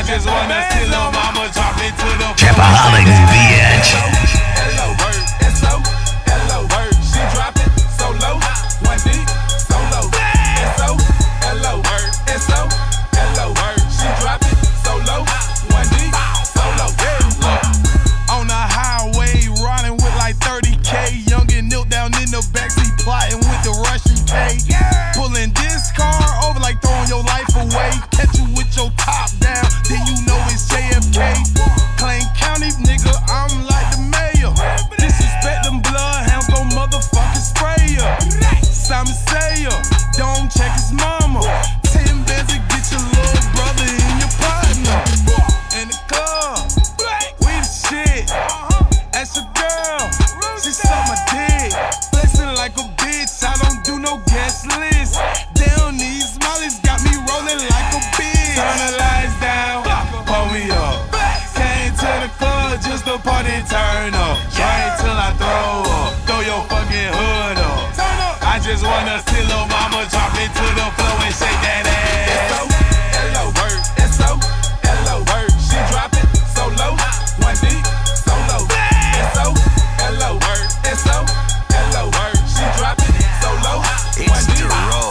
just wanna see lil' mama drop it to the floor. Trapaholics, bitch. Hello, word, S.O. Hello, word, she drop it so low. 1D, so low. S.O. Hello, word, S.O. Hello, word, she drop it so low. 1D, so low. On the highway, riding with like 30K. Youngin' knelt down in the backseat, plotting with the Russian K. Pulling this car over like throwing your life away. Catch you with your top down, then you know it's JFK. Clay County, nigga, I'm like the mayor. Disrespect them bloodhounds, gon' motherfucking spray ya. Simon Sayer, don't check his mama. 10 bands to get your little brother and your partner. In the club, we the shit. That's a girl, she suck my dick. Flexing like a bitch, I don't do no guest list. Down these mollies got me rolling like a bitch. Turn the lights down, pull me up. Came to the club just to party, turn up. Right till I throw your fucking hood up. I just wanna see lil' mama drop it to the floor and shake that ass. S.O. Hello, word, S.O. Hello, word, she drop it so low. 1D, so low. S.O. Hello, word, S.O. Hello, word, she drop it so low. 1D, so low.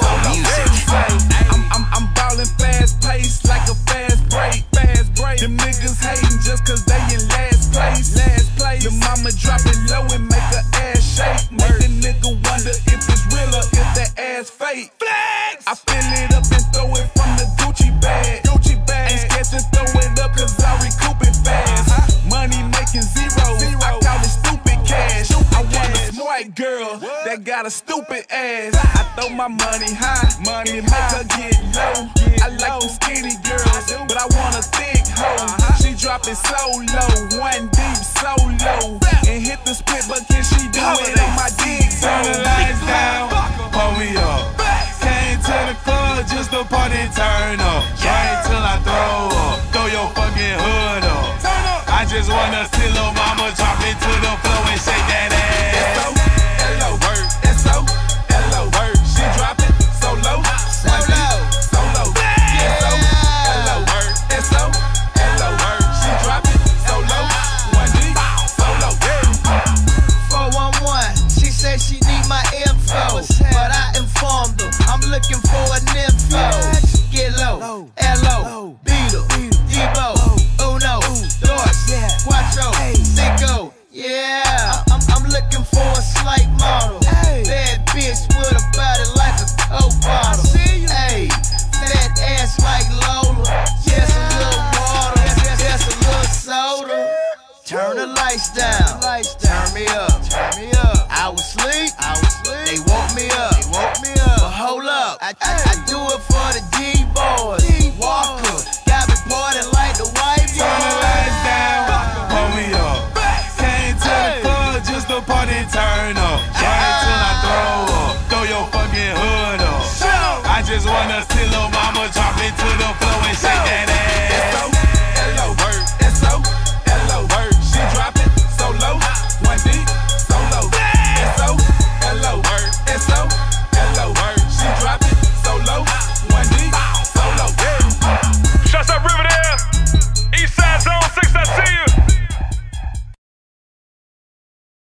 I'm ballin' fast pace like a fast break. Them niggas hatin' just cause they in last place. The mama drop it low and make her ass shake. Make the nigga wonder if it's real or if that ass fake. I fill it up and throw it from the Gucci bag. Ain't scared to throw it up cause I recoup it fast. Money making zero. I call it stupid cash. I want a smart girl that got a stupid ass. I throw my money high, money make her get low. I like them skinny girls, but I want a thick hoe. She drop it so low, 1 deep so low, and hit the split, but can she do it on my dick? Turn the lights down, pull me up. Came to the club just to party, turn up. Right till I throw your fucking hood up. I just wanna see lil' mama drop it to the floor and shake that ass. S.O. Hello, word, S.O. Hello, word, she drop it so low. So low. S.O. Hello, word, S.O. Hello, word, she drop it so low. 1D, so low. 411, she said she need my info, but I informed her I'm looking for an info. Get low, L.O., Beetle, Debo, Uno, Dos, Quattro, Cinco. Yeah, I'm looking for a slight model. Bad bitch with a body like a Coke bottle. Hey, fat ass like Lola. Just a little water, just a little soda. Turn the lights down, turn me up. I was asleep, they woke me up. But hold up, I do it for the D-boys. Walker, got me partying like the white boys. Turn the lights down, pull me up. Came to the club just to party, turn up. Right till I throw your fucking hood up. I just wanna see lil' mama drop it to the floor and shake that ass.